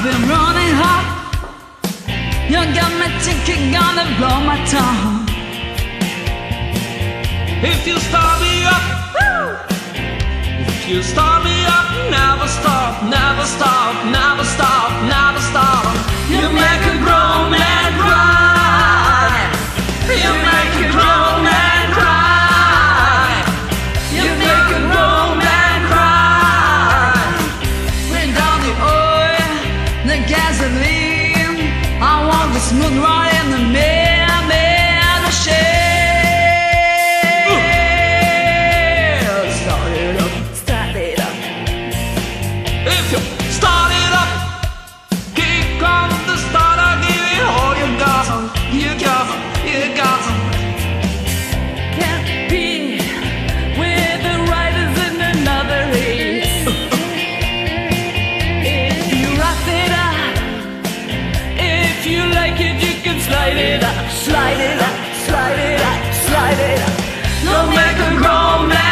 been running hot. You got me thinking, gonna blow my tongue. If you start me up, woo! If you start me up, never stop, never stop, never stop, never stop. You make a grown man cry. You make a grown man cry. You make a grown man cry. Without the oil, the gasoline, I want the smooth ride in the shade. Slide it up, slide it up, slide it up, slide it up. Don't make a grown man.